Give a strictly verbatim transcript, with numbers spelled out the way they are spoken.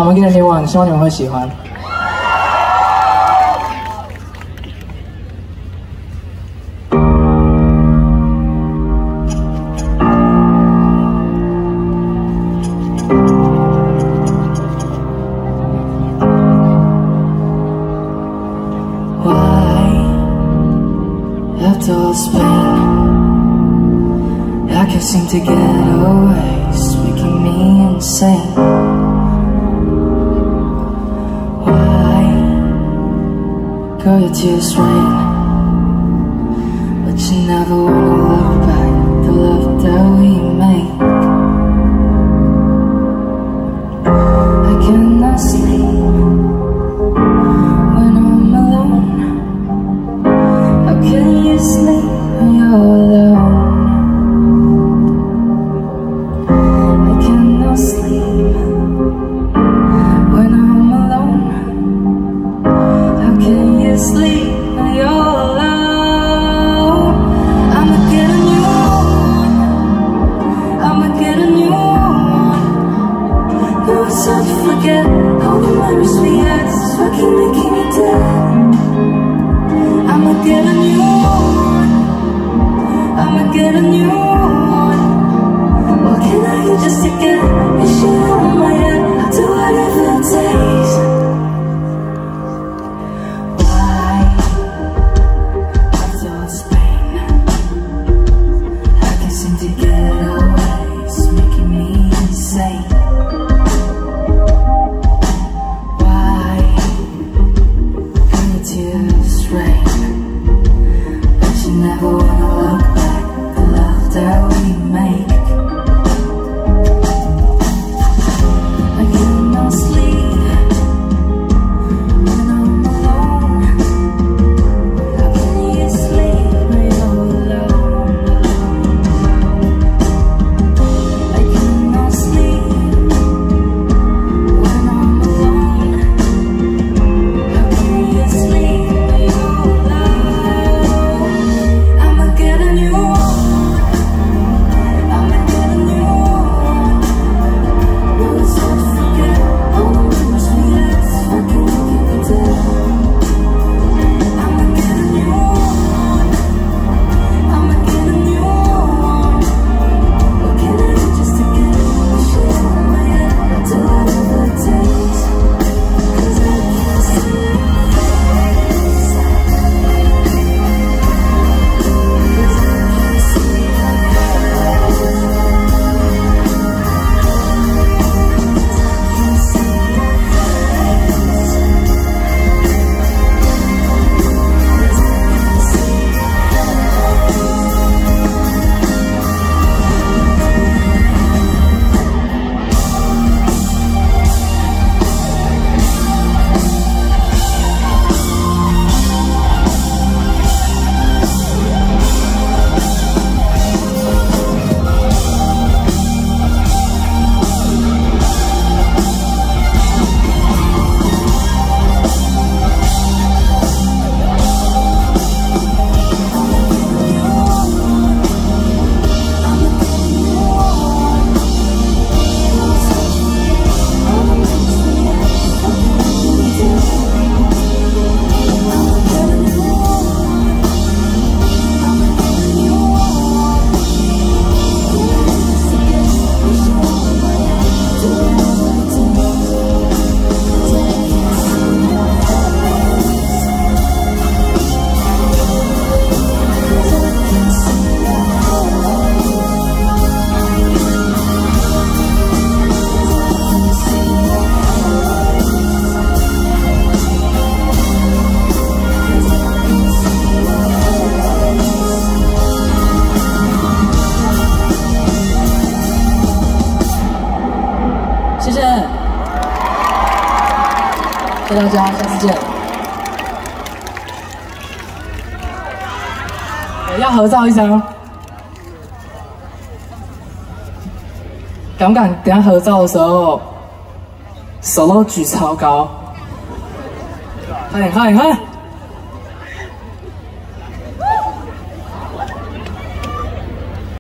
Armageddon New One，希望你们会喜欢。 After all this pain, I can't seem to get away. It's making me insane. Why? Girl, your tears rain, but you never wanna look back the love that we made. I cannot sleep when I'm alone. How can you sleep when you're alone? I cannot sleep when I'm alone. How can you sleep when you're alone? I'ma get a new one. I'ma get a new one. No, it's hard to forget all the memories we had. It's fucking making me dead. I'ma get a new one. I'ma get a new one. What can I do just to get this shit out of my head? I'll do whatever it takes. Why? After all this pain, I can't seem to get away. It's making me insane. Why? Can your tears rain? Never wanna look back the love that we make. I cannot sleep when I'm alone. How can you sleep when you're alone? I cannot sleep when I'm alone. How can you sleep when you're alone? I'ma get a new one. I'ma get a new one. No, it's hard to forget all the memories we had. It's fucking making me dead. I'ma get a new one. I'ma get a new one. What can I do just to get this shit out of my head? I'll do whatever it takes. 'Cause I can't see your face. 'Cause I can't see your谢谢，谢谢大家，下次见。要合照一张，敢不敢？等下合照的时候，手都举超高，快点，快点，快点！